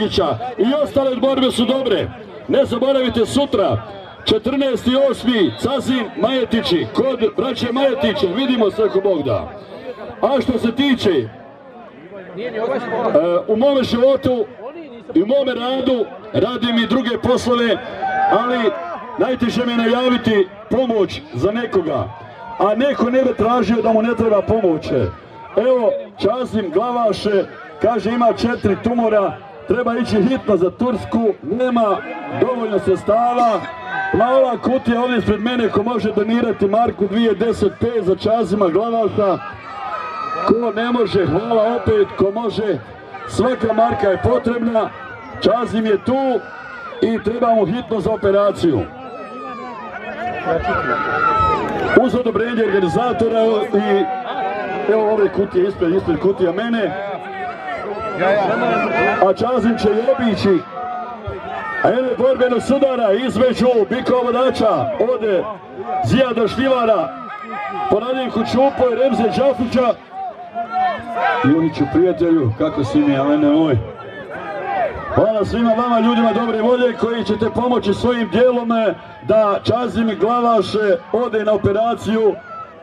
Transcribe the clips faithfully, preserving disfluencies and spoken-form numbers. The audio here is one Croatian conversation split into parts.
Đorgića i ostale borbe su dobre. Ne zaboravite sutra, četrnaesti osmi Cazin Majetići, kod braće Majetića, vidimo se ako Bog da. A što se tiče, u mome životu i u mome radu, radim i druge poslove, ali najteže mi je najaviti pomoć za nekoga, a neko ne bi tražio da mu ne treba pomoć. Evo, Čazim Glavaše, kaže ima četiri tumora, treba ići hitno za Tursku, nema dovoljno sredstava. Plava kutija ovdje ispred mene, ko može donirati marku dvije deset pet za Čazima Glavaša. Ko ne može, hvala opet, ko može, svaka marka je potrebna. Čazim je tu i treba mu hitno za operaciju. Uz odobrenje organizatora i evo ove kutije ispred, ispred kutija mene. A Čazim će i obići. A evo borbenog sudara između bikova vodača ode Zijada Šljivara, Poradinku Čupo i Remze Džafića. Juniću prijatelju, kako si mi, Alene moj. Hvala svima vama ljudima dobre volje koji ćete pomoći svojim dijelom da Čazim Glavaše ode na operaciju.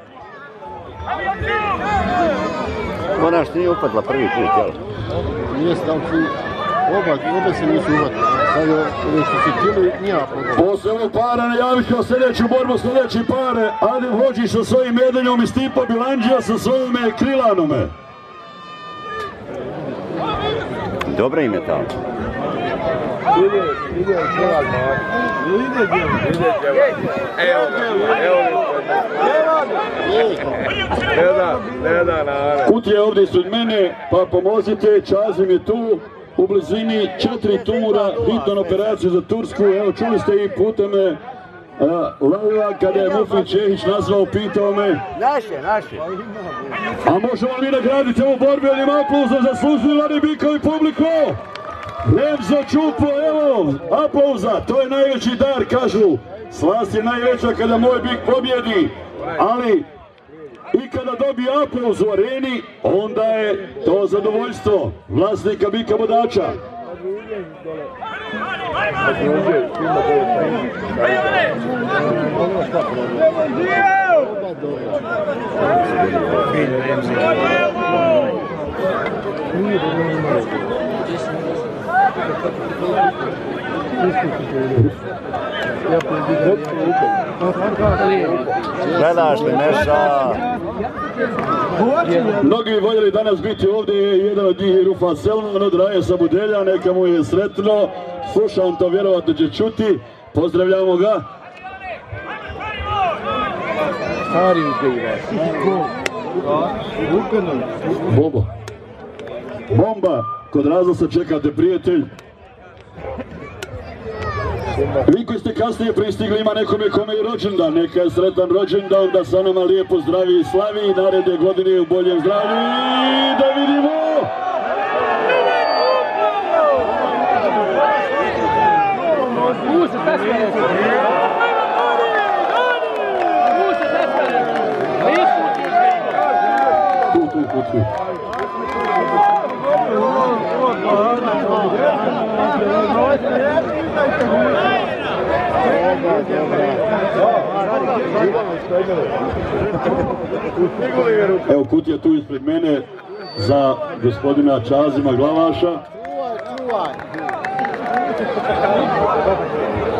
Ona što nije upadla prvi put, jel? Nije stavci, oba, oba se nisu uvatili. Sad je što se tijeli, nije podala. Posle ovog para najavit ću sljedeću borbu, sljedeći pare. Adem Hođić sa svojim medaljom i Stipo Bilandžija sa svojim krilanome. Dobra im je tamo. Ide, ide, ide, ide, Evo ga, evo ga. Kutija je ovdje ispred mene, pa pomozite, Čazim je tu, u blizini četiri tumora, hitna operacija za Tursku. Evo čuli ste i putem live-a kada je Mufin Čehić nazvao, pitao me. Naše, naše. A možemo li mi nagraditi ovu borbu, jer ima aplauza za službivani bikovi publiku? Remzo Čupo, evo, aplauza, to je najveći dar, kažu. Slast je najveća kada moj bik pobjedi, ali i kada dobije aplauz u areni, onda je to zadovoljstvo vlasnika bika vodača. Gledaš li Meša? Mnogi bi voljeli danas biti ovdje, jedan od njih je Rufan Selman od Raje Sabudelja, neka mu je sretno, slušam to, vjerovatno će čuti, pozdravljamo ga. Bobo. Bomba, kod razlosa čekate prijatelj. Vi koji ste kasnije pristigli, ima nekome kome je rođendan, neka je sretan rođendan, da sa nama lijepo zdravi i slavi i naredne godine u boljem zdravlju i da vidimo! Tu, tu, tu, tu. Evo kutija tu ispred mene za gospodina Čazima Glavaša.